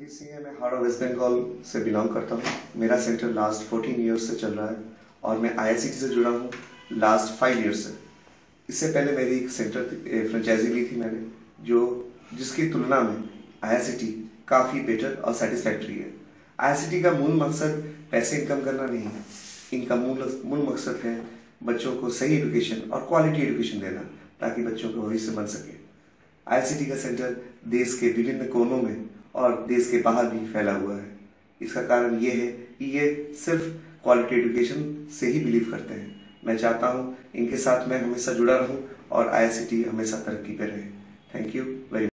CGCA मैं Howrah waste Bengal से belong करता हूँ। मेरा सेंटर लास्ट 14 ईयर्स से चल रहा है और मैं IICT से जुड़ा हूँ लास्ट 5 ईयर्स से। इससे पहले मेरी एक सेंटर फ्रेंचाइजी ली थी मैंने, जिसकी तुलना में IICT काफ़ी बेटर और सेटिस्फैक्ट्री है। IICT का मूल मकसद पैसे इनकम करना नहीं है। इनका मूल मकसद है बच्चों को सही एजुकेशन और क्वालिटी एजुकेशन देना, ताकि बच्चों का भविष्य बन सके। IICT का सेंटर देश के विभिन्न कोनों में और देश के बाहर भी फैला हुआ है। इसका कारण ये है कि ये सिर्फ क्वालिटी एजुकेशन से ही बिलीव करते हैं। मैं चाहता हूँ इनके साथ मैं हमेशा जुड़ा रहूँ और IICT हमेशा तरक्की पे रहे। Thank you very much.